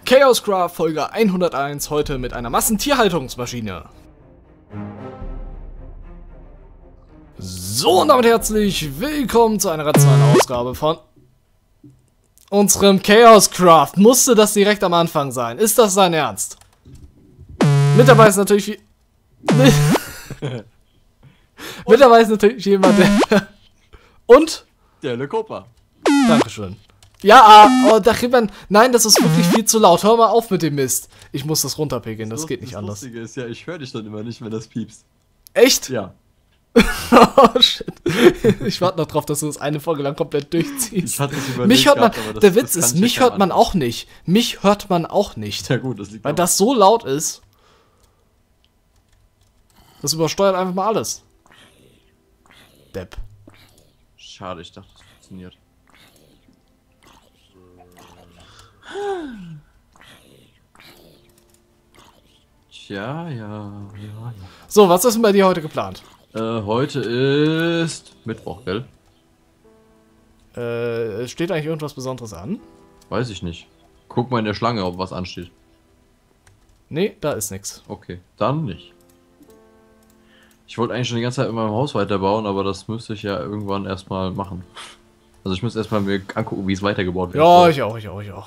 Chaoscraft Folge 101, heute mit einer Massentierhaltungsmaschine. So, und damit herzlich willkommen zu einer ganz neuen Ausgabe von unserem Chaoscraft. Musste das direkt am Anfang sein? Ist das dein Ernst? Mit dabei ist natürlich mit dabei ist natürlich jemand, der und? Der Lekopa. Dankeschön. Ja, oh, da kriegt man. Nein, das ist wirklich viel zu laut. Hör mal auf mit dem Mist. Ich muss das runterpegeln, das geht nicht anders. Das Lustige ist ja, ich höre dich dann immer nicht, wenn das piepst. Echt? Ja. Oh shit. Ich warte noch drauf, dass du das eine Folge lang komplett durchziehst. Ich hatte das überlegt Mich hört man. gehabt, aber Der Witz ist, kann ich mich ja hört man anfangen. auch nicht. Mich hört man auch nicht. Ja gut, das liegt Weil daran. das so laut ist. Das übersteuert einfach mal alles. Depp. Schade, ich dachte, das funktioniert. Tja, ja. So, was ist denn bei dir heute geplant? Heute ist Mittwoch, gell? Steht eigentlich irgendwas Besonderes an? Weiß ich nicht. Guck mal in der Schlange, ob was ansteht. Nee, da ist nichts. Okay, dann nicht. Ich wollte eigentlich schon die ganze Zeit in meinem Haus weiterbauen, aber das müsste ich ja irgendwann erstmal machen. Also ich muss erstmal mir angucken, wie es weitergebaut wird. Ja, ich auch.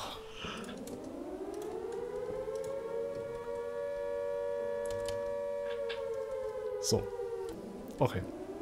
So. Okay.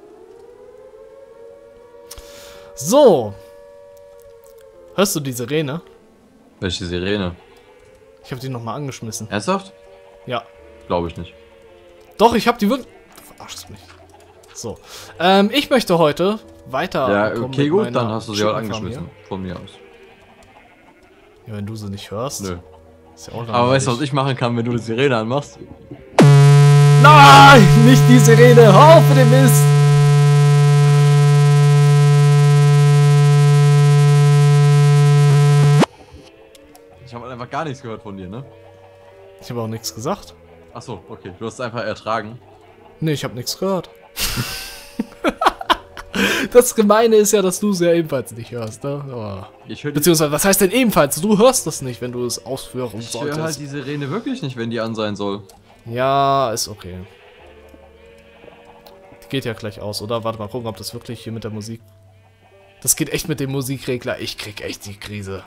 So. Hörst du die Sirene? Welche Sirene? Ich habe die nochmal angeschmissen. Ernsthaft? Ja. Glaube ich nicht. Doch, ich habe die wirklich... Du verarschst mich. So. Ich möchte heute weiter... Ja, okay, gut, meiner dann hast du sie halt Chickenfarm angeschmissen. Von mir aus. hier. Ja, wenn du sie nicht hörst. Nö. Ist ja auch Aber weißt du, was langweilig. ich machen kann, wenn du die Sirene anmachst? Nein, nicht die Sirene. Hör auf mit dem Mist. Ich habe einfach gar nichts gehört von dir, ne? Ich habe auch nichts gesagt. Achso, okay. Du hast es einfach ertragen. Nee, ich habe nichts gehört. Das Gemeine ist ja, dass du es ja ebenfalls nicht hörst, ne? Oh. Ich höre Beziehungsweise, was heißt denn ebenfalls? Du hörst das nicht, wenn du es ausführen hör solltest. halt die Sirene wirklich nicht, wenn die an sein soll. Ja, ist okay. Die geht ja gleich aus, oder? Warte mal, gucken, ob das wirklich hier mit der Musik... Das geht echt mit dem Musikregler. Ich krieg echt die Krise.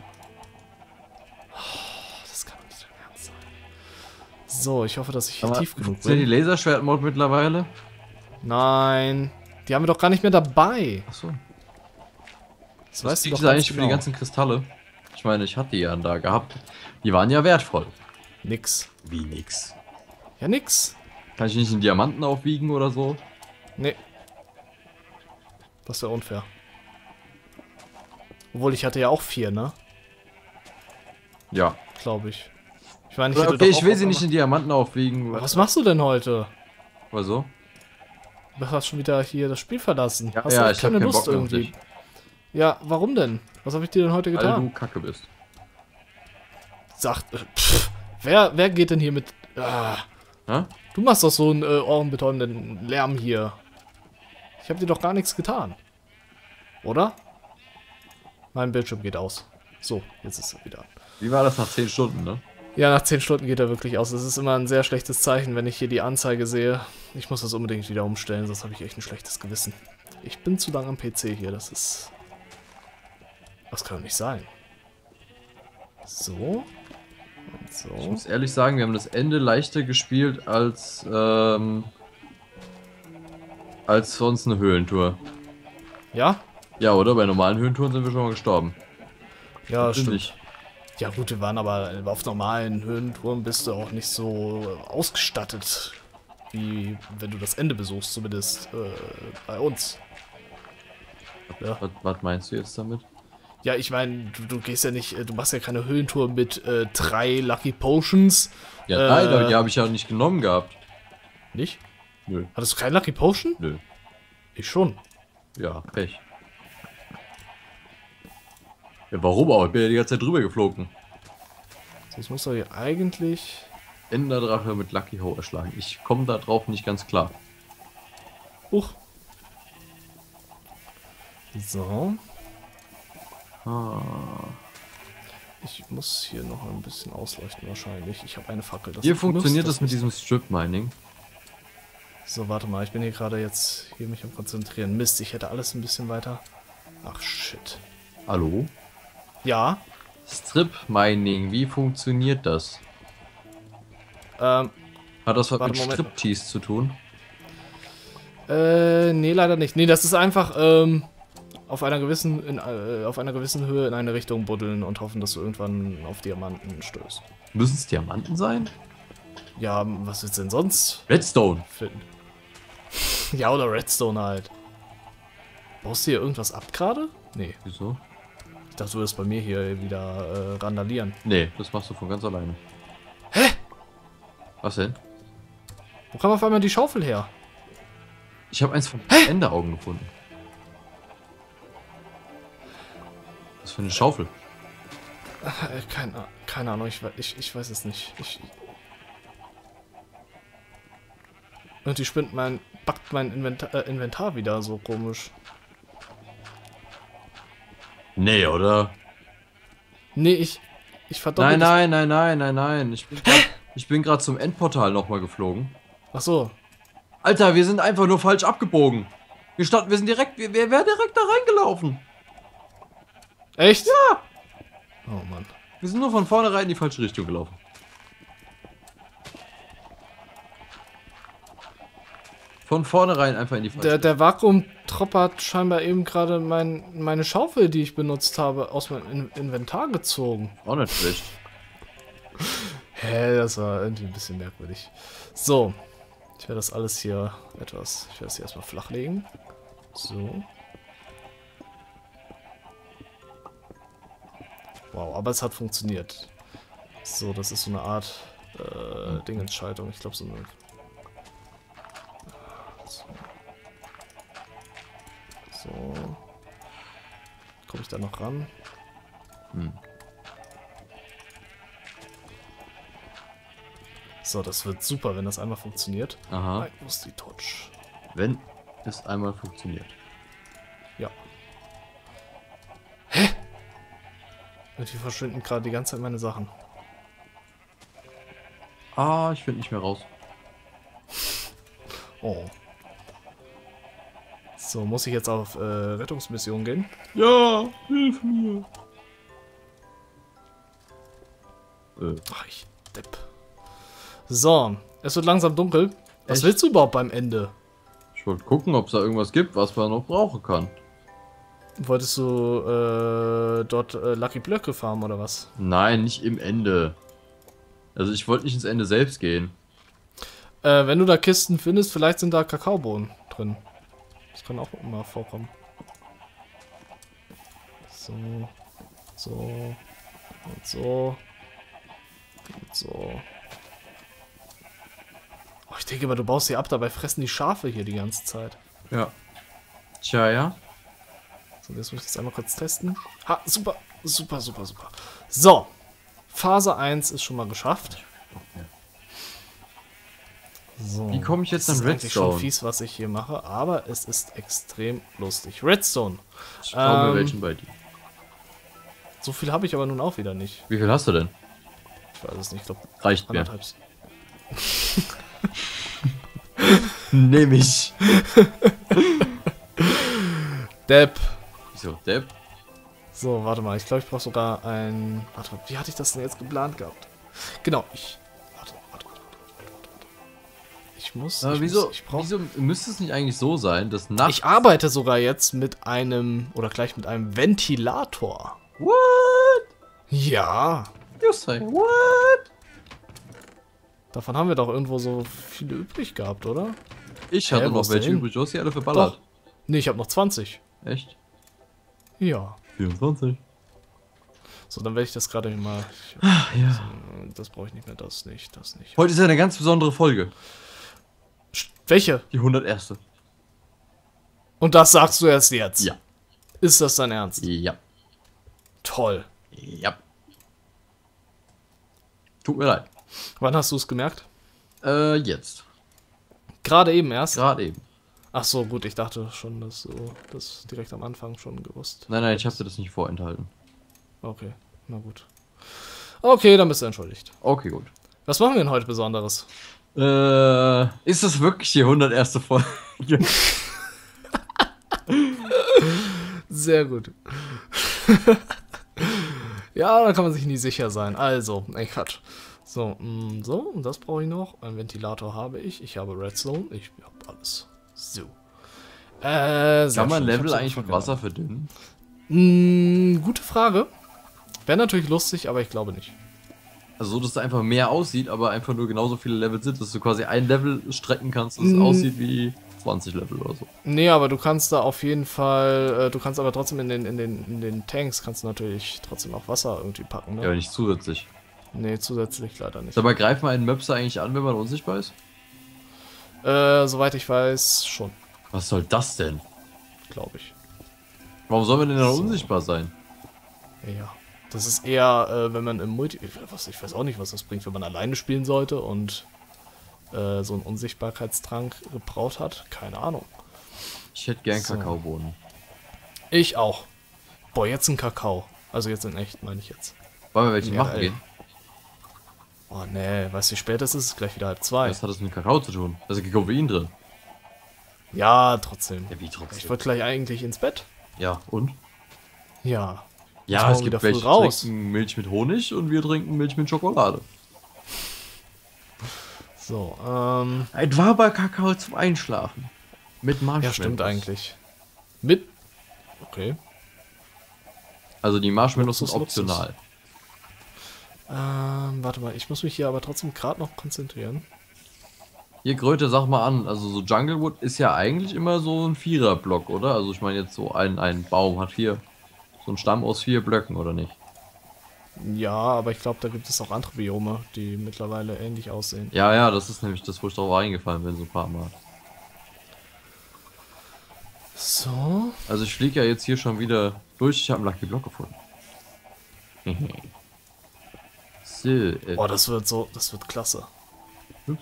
Oh, das kann doch nicht dein Ernst sein. So, ich hoffe, dass ich hier tief genug Ist ja die bin. Laserschwert-Mod mittlerweile? Nein, die haben wir doch gar nicht mehr dabei. Achso. Das Was weißt du krieg doch ich ganz eigentlich für die genau. ganzen Kristalle? Ich meine, ich hatte die ja da gehabt. Die waren ja wertvoll. Nix. Wie nix. Ja, nix. Kann ich nicht in Diamanten aufwiegen oder so? Nee. Das wäre unfair. Obwohl, ich hatte ja auch 4, ne? Ja. Glaube ich. Ich meine, ich hätte Okay, doch ich auch will auf sie nicht einmal- in Diamanten aufwiegen. Was machst du denn heute? Also? Du hast schon wieder hier das Spiel verlassen. Ja, Hast ja, du ich hab keine keinen Lust Bock mehr auf irgendwie? dich. Ja, warum denn? Was habe ich dir denn heute Weil getan? du Kacke bist. Sagt, wer geht denn hier mit... Hä? Du machst doch so einen ohrenbetäubenden Lärm hier. Ich habe dir doch gar nichts getan. Oder? Mein Bildschirm geht aus. So, jetzt ist er wieder an. Wie war das nach 10 Stunden, ne? Ja, nach 10 Stunden geht er wirklich aus. Das ist immer ein sehr schlechtes Zeichen, wenn ich hier die Anzeige sehe. Ich muss das unbedingt wieder umstellen, sonst habe ich echt ein schlechtes Gewissen. Ich bin zu lang am PC hier, das ist... Das kann doch nicht sein. So. Und Ich so. muss ehrlich sagen, wir haben das Ende leichter gespielt als sonst eine Höhlentour. Ja? Ja, oder? Bei normalen Höhlentouren sind wir schon mal gestorben. Ja, Sind stimmt. nicht. Ja gut, wir waren aber auf normalen Höhentouren bist du auch nicht so ausgestattet, wie wenn du das Ende besuchst, zumindest bei uns. Ja. Was meinst du jetzt damit? Ja, ich meine, du gehst ja nicht, du machst ja keine Höhentour mit 3 Lucky Potions. Ja, nein, aber die habe ich ja nicht genommen gehabt. Nicht? Nö, Hattest du kein Lucky Potion? nö. Ich schon. Ja, Pech. Ja, warum auch? Ich bin ja die ganze Zeit drüber geflogen. Das muss doch hier eigentlich... Enderdrache mit Lucky Ho erschlagen. Ich komme da drauf nicht ganz klar. Huch. So. Ah. Ich muss hier noch ein bisschen ausleuchten wahrscheinlich. Ich habe eine Fackel. Hier funktioniert das mit diesem Strip-Mining. So, warte mal. Ich bin hier gerade jetzt hier mich am Konzentrieren. Mist, ich hätte alles ein bisschen weiter. Ach, shit. Hallo? Ja? Strip-Mining, wie funktioniert das? Ähm, Hat das was warte, mit Moment. Striptease zu tun? Nee, leider nicht. Nee, das ist einfach, auf einer gewissen Höhe in eine Richtung buddeln und hoffen, dass du irgendwann auf Diamanten stößt. Müssen es Diamanten sein? Ja, was willst du denn sonst Redstone. finden? Ja, oder Redstone halt. Baust du hier irgendwas ab gerade? Nee. Wieso? Ich dachte, du wirst bei mir hier wieder randalieren. Nee, das machst du von ganz alleine. Hä? Was denn? Wo kam auf einmal die Schaufel her? Ich habe eins von Enderaugen gefunden. Was für eine Schaufel? Keine Ahnung, ich weiß es nicht. Und die backt mein Inventar wieder so komisch. Nee, oder? Nee, ich verdoppel Nein. Ich bin gerade zum Endportal nochmal geflogen. Ach so. Alter, wir sind einfach nur falsch abgebogen. Wir wären direkt da reingelaufen. Echt? Ja. Oh Mann. Wir sind nur von vornherein in die falsche Richtung gelaufen. Von vornherein einfach in die falsche Richtung. Der Vakuumtropf hat scheinbar eben gerade meine Schaufel, die ich benutzt habe, aus meinem Inventar gezogen. Auch nicht schlecht. Hä, das war irgendwie ein bisschen merkwürdig. So. Ich werde das alles hier ich werde das hier erstmal flachlegen. So. Wow, aber es hat funktioniert. So, das ist so eine Art Dingentscheidung. Ich glaube so eine... So. Komme ich da noch ran? So, das wird super, wenn das einmal funktioniert. Aha. Nein, wo ist die Torch? Wenn es einmal funktioniert. Ja. Hä? Irgendwie verschwinden gerade die ganze Zeit meine Sachen. Ah, ich finde nicht mehr raus. Oh. So, muss ich jetzt auf Rettungsmission gehen? Ja, hilf mir. Ach, ich Depp. So, es wird langsam dunkel. Was Echt? willst du überhaupt beim Ende? Ich wollte gucken, ob es da irgendwas gibt, was man noch brauchen kann. Wolltest du dort Lucky Blöcke farmen oder was? Nein, nicht im Ende. Also ich wollte nicht ins Ende selbst gehen. Wenn du da Kisten findest, vielleicht sind da Kakaobohnen drin. Das kann auch immer vorkommen. So. So. Und so. Und so. Oh, ich denke mal, du baust sie ab, dabei fressen die Schafe hier die ganze Zeit. Ja. Tja, ja. So, jetzt muss ich das einmal kurz testen. Ha, super. Super. So. Phase 1 ist schon mal geschafft. So. Wie komme ich jetzt Das an ist eigentlich schon Redstone? fies, was ich hier mache, aber es ist extrem lustig. Redstone. Ich glaube, welchen bei dir. So viel habe ich aber nun auch wieder nicht. Wie viel hast du denn? Ich weiß es nicht, ich glaube Reicht mir. 1,5. Nehm ich. Depp. Wieso, Depp? So, warte mal, ich glaube, ich brauche sogar ein... Warte mal, wie hatte ich das denn jetzt geplant gehabt? Genau, Warte. Ich brauche... Wieso müsste es nicht eigentlich so sein, dass nachts... Ich arbeite sogar jetzt mit einem... Oder gleich mit einem Ventilator. What? Ja. You say what? Davon haben wir doch irgendwo so viele übrig gehabt, oder? Ich hatte Hä, wo noch ist welche der hin? übrig, du hast die alle verballert. Doch. Nee, ich habe noch 20. Echt? Ja. 24. So, dann werde ich das gerade mal... Ja. Das brauche ich nicht mehr, das nicht. Heute ist ja eine ganz besondere Folge. Welche? Die 101. Und das sagst du erst jetzt? Ja. Ist das dein Ernst? Ja. Toll. Ja. Tut mir leid. Wann hast du es gemerkt? Jetzt. Gerade eben erst? Gerade eben. Ach so, gut, ich dachte schon, dass du das direkt am Anfang schon gewusst. Nein, ich habe dir das nicht vorenthalten. Okay, na gut. Okay, dann bist du entschuldigt. Okay, gut. Was machen wir denn heute Besonderes? Ist das wirklich die 101. Folge? Sehr gut. Ja, da kann man sich nie sicher sein. Also, Quatsch. So, und das brauche ich noch. Einen Ventilator habe ich. Ich habe Redstone. Ich habe alles. So. Kann man Level eigentlich mit Wasser verdünnen? Gute Frage. Wäre natürlich lustig, aber ich glaube nicht. Also so, dass es einfach mehr aussieht, aber einfach nur genauso viele Level sind, dass du quasi ein Level strecken kannst, dass es aussieht wie 20 Level oder so. Nee, aber du kannst da auf jeden Fall, du kannst aber trotzdem in den Tanks kannst du natürlich trotzdem auch Wasser irgendwie packen, ne? Ja, aber nicht zusätzlich. Nee, zusätzlich leider nicht. Dabei greift man einen Möpser eigentlich an, wenn man unsichtbar ist? Soweit ich weiß, schon, Was soll das denn? glaube ich. Warum soll man denn dann So. unsichtbar sein? Ja. Das ist eher, wenn man im Multi... Ich weiß auch nicht, was das bringt, wenn man alleine spielen sollte und so einen Unsichtbarkeitstrank gebraut hat. Keine Ahnung. Ich hätte gern So. Kakaobohnen. Ich auch. Boah, jetzt ein Kakao. Also jetzt in echt, meine ich jetzt. Wollen wir welche Ja, machen ey. gehen? Oh nee, weißt du, wie spät es ist? Es ist gleich wieder 2:30. Was hat das mit Kakao zu tun? Da ist Koffein drin. Ja, trotzdem. Ja, wie Ich trotzdem? wollte gleich eigentlich ins Bett. Ja, und? Ja. Ja, morgen es gibt wieder früh welche, die raus. trinken Milch mit Honig und wir trinken Milch mit Schokolade. So, Ein warmer Kakao zum Einschlafen. Mit Marshmallows. ja, stimmt eigentlich. Mit... Okay. Also die Marshmallows sind Luxus, Luxus. optional. Warte mal, ich muss mich hier aber trotzdem gerade noch konzentrieren. Hier, Gröte, sag mal an, also so Junglewood ist ja eigentlich immer so ein Viererblock, oder? Also ich meine jetzt so ein Baum hat so einen Stamm aus 4 Blöcken, oder nicht? Ja, aber ich glaube, da gibt es auch andere Biome, die mittlerweile ähnlich aussehen. Ja, ja, das ist nämlich das, wo ich drauf eingefallen bin, so ein paar Mal. So. Also ich fliege ja jetzt hier schon wieder durch, ich habe einen Lucky Block gefunden. So, Boah, das wird klasse. ups.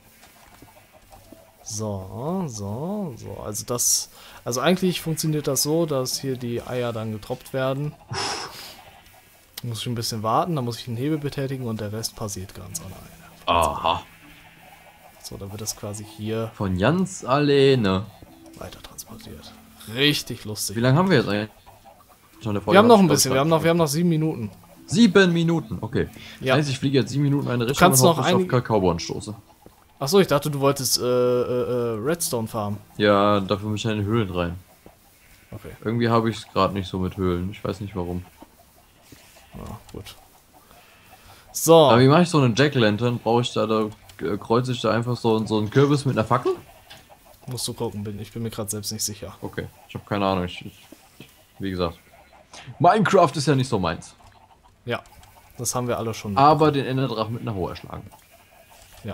So. Also eigentlich funktioniert das so, dass hier die Eier dann getroppt werden. Muss ich ein bisschen warten, dann muss ich den Hebel betätigen und der Rest passiert ganz alleine. Aha, So, dann wird das quasi hier von ganz alleine. weiter transportiert. Richtig Wie lustig. lange haben wir jetzt eigentlich? Schon eine Folge? Wir haben noch ein bisschen, wir haben noch 7 Minuten. 7 Minuten, okay. Ja. Das heißt, ich fliege jetzt 7 Minuten eine Richtung kannst und noch hoffe, dass ich auf einige- Kakaobohnen stoße. Achso, ich dachte, du wolltest Redstone farmen. Ja, dafür muss ich in Höhlen rein. Okay, Irgendwie habe ich es gerade nicht so mit Höhlen. Ich weiß nicht warum. ja, gut. So, Aber wie mache ich so einen Jack-Lantern? Brauche ich da kreuze ich da einfach so einen Kürbis mit einer Fackel? musst du gucken, ich bin mir gerade selbst nicht sicher. Okay, ich habe keine Ahnung. Wie gesagt, Minecraft ist ja nicht so meins. Ja, das haben wir alle schon. Aber den Enderdrachen mit einer Hoe erschlagen. Ja.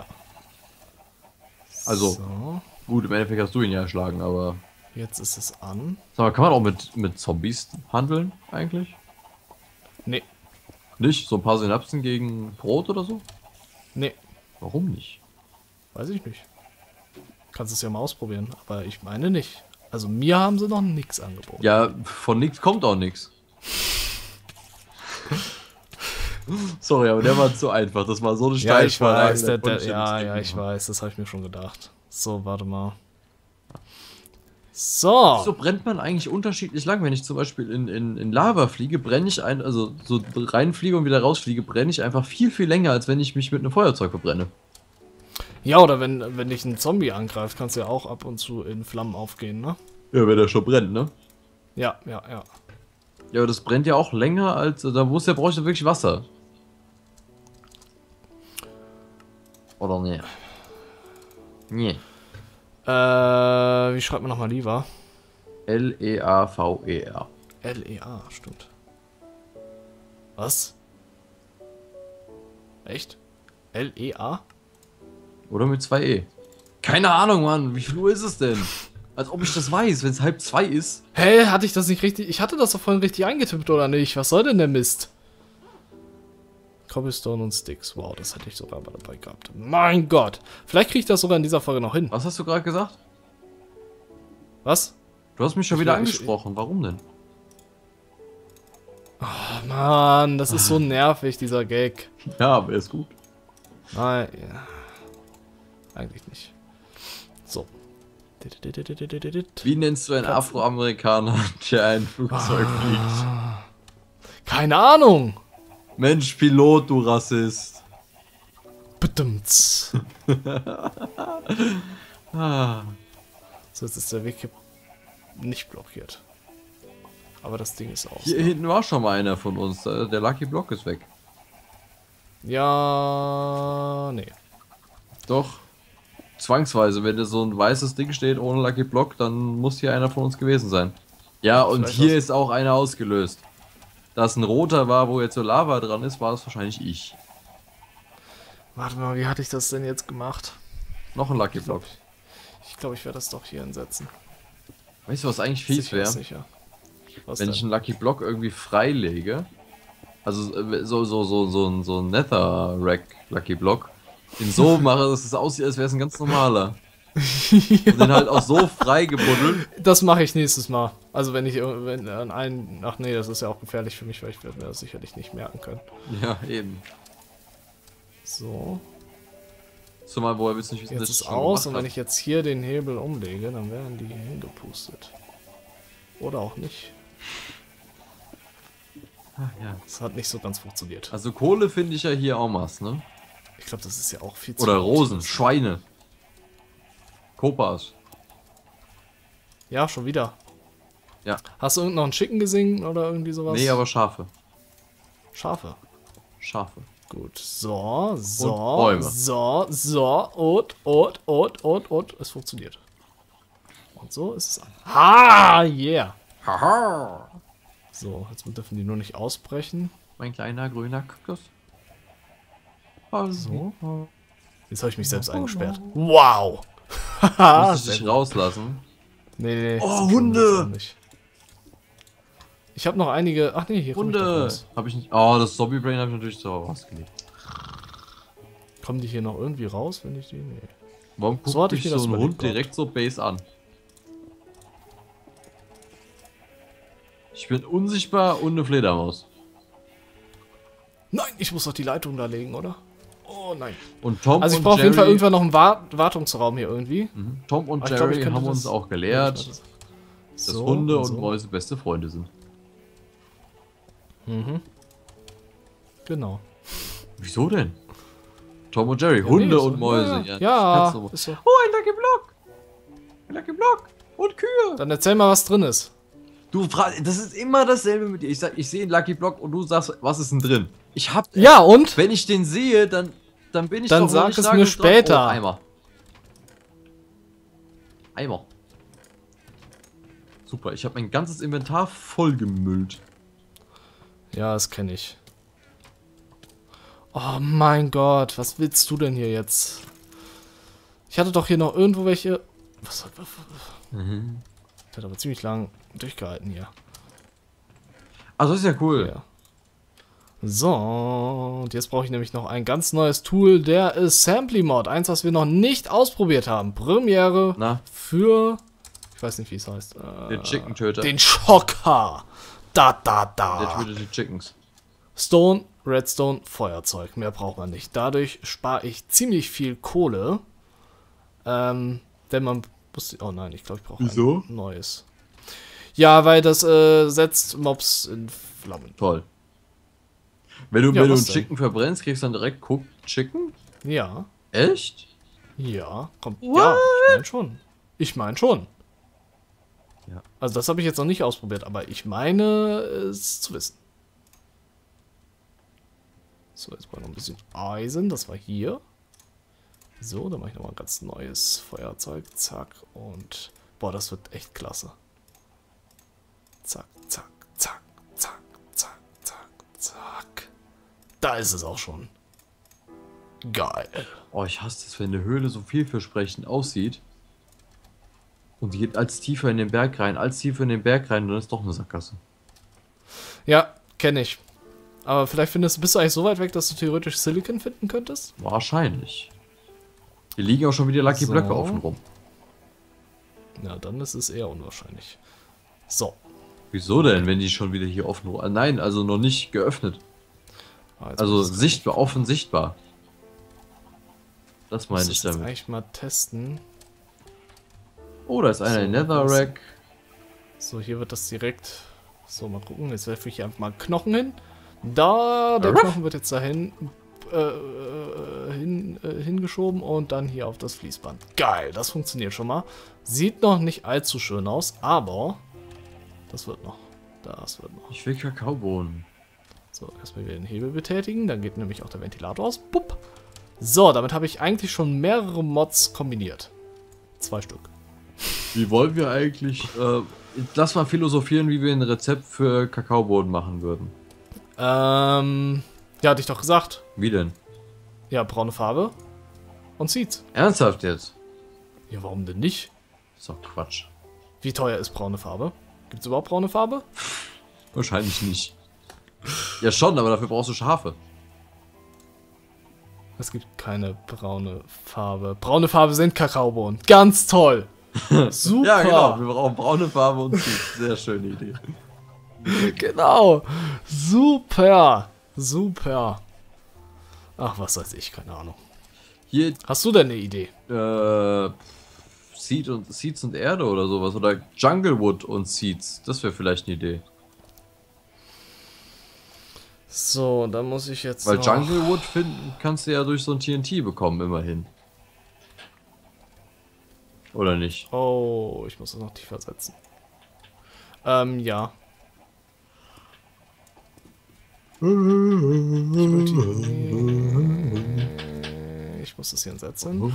Also, So, gut, im Endeffekt hast du ihn ja erschlagen, aber... jetzt ist es an. Sag mal, kann man auch mit Zombies handeln, eigentlich? Nee, Nicht? So ein paar Synapsen gegen Brot oder so? nee, Warum nicht? weiß ich nicht. Kannst es ja mal ausprobieren, aber ich meine nicht. Also mir haben sie noch nichts angeboten. Ja, von nichts kommt auch nichts. Sorry, aber der war zu einfach. Das war so eine Ja, ich Steilvorlage, weiß, da konnte ich ja, nichts ja, gegen ich machen. weiß, das habe ich mir schon gedacht. So, warte mal. So. Wieso brennt man eigentlich unterschiedlich lang? Wenn ich zum Beispiel in Lava fliege, brenne ich also so reinfliege und wieder rausfliege, brenne ich einfach viel, viel länger, als wenn ich mich mit einem Feuerzeug verbrenne. Ja, oder wenn dich ein Zombie angreift, kannst du ja auch ab und zu in Flammen aufgehen, ne? Ja, wenn der schon brennt, ne? Ja. Ja, aber das brennt ja auch länger als. Da brauche ich ja wirklich Wasser. Oder nee? Nee. Wie schreibt man nochmal Lever? Leaver. Lea, stimmt. Was? Echt? Lea? Oder mit 2 E. Keine Ahnung, Mann. Wie viel Uhr ist es denn? Als ob ich das weiß, wenn es 1:30 ist. Hä, hatte ich das nicht richtig? Ich hatte das doch vorhin richtig eingetippt, oder nicht? Was soll denn der Mist? Cobblestone und Sticks. Wow, das hätte ich sogar mal dabei gehabt. Mein Gott. Vielleicht kriege ich das sogar in dieser Folge noch hin. Was hast du gerade gesagt? Was? Du hast mich schon wieder angesprochen. Warum denn? Mann, das ist so nervig, dieser Gag. Ja, aber er ist gut. Nein, ja. Eigentlich nicht. So. Wie nennst du einen Afroamerikaner, der ein Flugzeug fliegt? Keine Ahnung. Mensch, Pilot, du Rassist. Bedumts. Ah. So, jetzt ist der Weg hier nicht blockiert. Aber das Ding ist aus. Hier hinten war schon mal einer von uns. Der Lucky Block ist weg. Ja, nee. Doch. Zwangsweise, wenn da so ein weißes Ding steht ohne Lucky Block, dann muss hier einer von uns gewesen sein. Ja, und Vielleicht hier ist auch einer ausgelöst. Da es ein roter war, wo jetzt so Lava dran ist, war es wahrscheinlich ich. Warte mal, wie hatte ich das denn jetzt gemacht? Noch ein Lucky Block. Ich glaube, ich werde das doch hier hinsetzen. Weißt du, was eigentlich fies Sicher, wäre? sicher. Was Wenn denn? ich einen Lucky Block irgendwie freilege. Also so ein Nether-Rack Lucky Block. Den so mache, dass es aussieht, als wäre es ein ganz normaler. Und den halt auch so frei gebuddelt. Das mache ich nächstes Mal. Also wenn ich an einen... Ach nee, das ist ja auch gefährlich für mich, weil ich werde mir das sicherlich nicht merken können. Ja, eben. So. Zumal, woher willst du nicht wissen, Jetzt dass ist ich schon aus gemacht und wenn hab? ich jetzt hier den Hebel umlege, dann werden die hier hingepustet. Oder auch nicht. Ach, ja. Das hat nicht so ganz funktioniert. Also Kohle finde ich ja hier auch was, ne? Ich glaube, das ist ja auch viel zu... Oder laut. Rosen, Schweine. Kopas. Ja, schon wieder. Ja. Hast du noch einen Chicken gesehen oder irgendwie sowas? Nee, aber Schafe. Schafe. Schafe. Gut. So, so, Bäume. so, und. Es funktioniert. Und so ist es an. Ha, yeah. Haha. So, jetzt dürfen die nur nicht ausbrechen. Mein kleiner grüner Kaktus. So. Jetzt habe ich mich selbst eingesperrt. Wow. Haha. Musst du dich rauslassen? Nee. Oh, das ist Hunde. schon nicht. Ich habe noch einige... Ach nee, hier kommen die Hunde. raus. Habe ich nicht. Oh, das Zombie Brain habe ich natürlich so rausgelegt. Kommen die hier noch irgendwie raus, wenn ich die... Nee. Warum guckt So hatte mich ich mir so das ein überlegt Hund direkt so base an? Ich bin unsichtbar und eine Fledermaus. Nein, ich muss doch die Leitung da legen, oder? Oh nein. Und Tom Also ich und brauche auf jeden Fall Jerry- irgendwann noch einen Wartungsraum hier irgendwie. Tom und Aber ich glaub, ich Jerry könnte haben uns das- auch gelehrt, Ja, dass so, Hunde und so. Mäuse beste Freunde sind. Mhm. Genau. Wieso denn? Tom und Jerry, Ja, Hunde nee, so. und Mäuse. Ja, Kannst du- ist so. Oh, ein Lucky Block! Ein Lucky Block! Und Kühe! Dann erzähl mal, was drin ist. Du fragst, das ist immer dasselbe mit dir. Ich sag, ich sehe einen Lucky Block und du sagst, was ist denn drin? Ich hab. Ja, und? Wenn ich den sehe, dann bin ich Dann doch sag nicht es nah mir genug dran. später. Oh, Eimer. Eimer. Super, ich habe mein ganzes Inventar vollgemüllt. Ja, das kenne ich. Oh mein Gott, was willst du denn hier jetzt? Ich hatte doch hier noch irgendwo welche... Was? Der hat aber ziemlich lang durchgehalten hier. Also das ist ja cool. Ja. So, und jetzt brauche ich nämlich noch ein ganz neues Tool, der ist Samply-Mod. Eins, was wir noch nicht ausprobiert haben. Premiere Na, für... Ich weiß nicht, wie es heißt. der Chicken Töter. Den Schocker. Da. Der tötet die Chickens. Stone, Redstone, Feuerzeug. Mehr braucht man nicht. Dadurch spare ich ziemlich viel Kohle. Denn man muss... Oh nein, ich glaube, ich brauche Wieso? ein neues. Ja, weil das setzt Mobs in Flammen. Toll. Wenn du Ja, einen was denn? Chicken verbrennst, kriegst du dann direkt Cooked Chicken? Ja. Echt? Ja, kommt. What? Ja, ich meine schon. Ich meine schon. Ja. Also das habe ich jetzt noch nicht ausprobiert, aber ich meine es zu wissen. So, jetzt brauche ich noch ein bisschen Eisen. Das war hier. So, dann mache ich nochmal ein ganz neues Feuerzeug. Zack. Und boah, das wird echt klasse. Zack, zack, zack, zack, zack, zack, zack. Da ist es auch schon. Geil. Oh, ich hasse es, wenn eine Höhle so vielversprechend aussieht. Und die geht als tiefer in den Berg rein, als tiefer in den Berg rein und dann ist doch eine Sackgasse. Ja, kenne ich. Aber vielleicht bist du eigentlich so weit weg, dass du theoretisch Silicon finden könntest? Wahrscheinlich. Hier liegen auch schon wieder Lucky So. Blöcke offen rum. Ja, dann ist es eher unwahrscheinlich. So. Wieso denn, wenn die schon wieder hier offen... Nein, also noch nicht geöffnet. Jetzt Also muss ich das sichtbar, offen sichtbar. Das meine muss ich das jetzt damit. eigentlich mal testen. Oh, da ist einer in So, Netherrack. So, hier wird das direkt... So, mal gucken. Jetzt werfe ich hier einfach mal Knochen hin. Da, der Knochen wird jetzt dahin hingeschoben und dann hier auf das Fließband. Geil, das funktioniert schon mal. Sieht noch nicht allzu schön aus, aber das wird noch. Das wird noch. Ich will Kakaobohnen. So, erstmal wieder den Hebel betätigen, dann geht nämlich auch der Ventilator aus. Pupp. So, damit habe ich eigentlich schon mehrere Mods kombiniert. 2 Stück. Wie wollen wir eigentlich... lass mal philosophieren, wie wir ein Rezept für Kakaobohnen machen würden. Ja, hatte ich doch gesagt. Wie denn? Ja, braune Farbe und Seeds. Ernsthaft jetzt? Ja, warum denn nicht? Ist doch Quatsch. Wie teuer ist braune Farbe? Gibt es überhaupt braune Farbe? Wahrscheinlich nicht. Ja schon, aber dafür brauchst du Schafe. Es gibt keine braune Farbe. Braune Farbe sind Kakaobohnen. Ganz toll. Super. Ja, genau. Wir brauchen braune Farbe und Seeds. Sehr schöne Idee. Genau. Super. Super. Ach, was weiß ich. Keine Ahnung. Hier, Hast du denn eine Idee? Seeds und Erde oder sowas. Oder Junglewood und Seeds. Das wäre vielleicht eine Idee. So, dann muss ich jetzt Weil noch... Junglewood finden kannst du ja durch so ein TNT bekommen, immerhin. Oder nicht? Oh, ich muss das noch tiefer setzen. Ja. Ich muss das hier setzen.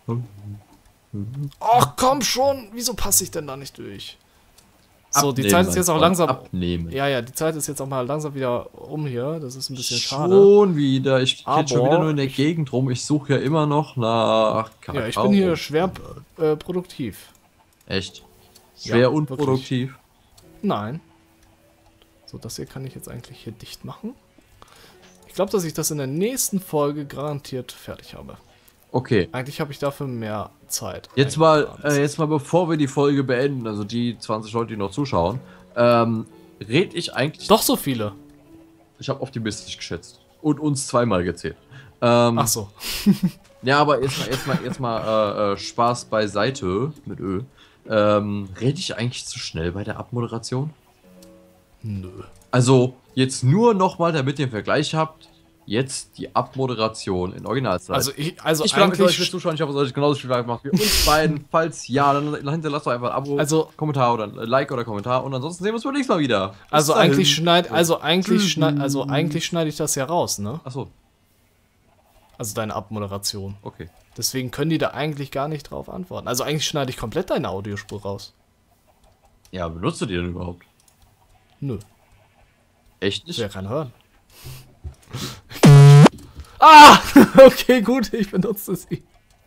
Ach, komm schon! Wieso passe ich denn da nicht durch? So, die Zeit ist jetzt auch langsam... Abnehmen. Ja, die Zeit ist jetzt auch mal langsam wieder um hier. Das ist ein bisschen schade. Schon wieder. Ich Aber geht schon wieder nur in der Gegend rum. Ich suche ja immer noch nach Kakao. Ja, ich bin hier schwer produktiv. Echt? Schwer Ja, unproduktiv? Nein. So, das hier kann ich jetzt eigentlich hier dicht machen. Ich glaube, dass ich das in der nächsten Folge garantiert fertig habe. Okay. Eigentlich habe ich dafür mehr Zeit. Jetzt mal bevor wir die Folge beenden, also die 20 Leute, die noch zuschauen, red ich eigentlich... Doch so viele. Ich habe optimistisch geschätzt. Und uns zweimal gezählt. Ach so. Ja, aber jetzt mal Spaß beiseite mit Ö. Rede ich eigentlich zu schnell bei der Abmoderation? Nö. Also, jetzt nur nochmal, damit ihr einen Vergleich habt, jetzt die Abmoderation in Originalzeit. Also ich bedanke mich eigentlich... fürs Zuschauen, ich hoffe, es hat euch genauso viel Spaß gemacht wie uns beiden. Falls ja, dann hinterlasst doch einfach ein Abo, Also- Kommentar oder ein Like oder Kommentar und ansonsten sehen wir uns beim nächsten Mal wieder. Bis Also dahin. eigentlich schneide ich das ja raus, ne? Achso, Also deine Abmoderation. okay. Deswegen können die da eigentlich gar nicht drauf antworten. Also eigentlich schneide ich komplett deine Audiospur raus. Ja, benutzt du die denn überhaupt? Nö. Echt Ich nicht? will ja keiner hören. Ah! Okay, gut, ich benutze sie.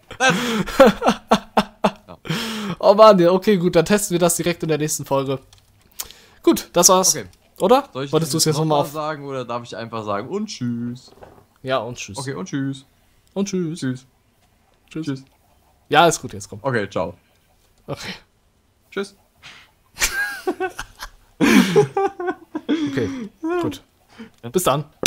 Oh Mann, ja, okay, gut, dann testen wir das direkt in der nächsten Folge. Gut, das war's. Okay. Oder? Soll ich Wolltest du es jetzt nochmal auf... sagen oder darf ich einfach sagen und tschüss? Ja, und tschüss. Okay, und tschüss. Und tschüss. Tschüss. Tschüss. Tschüss. Ja, ist gut, jetzt komm. Okay, ciao. Okay. Tschüss. Okay, gut. Bis dann.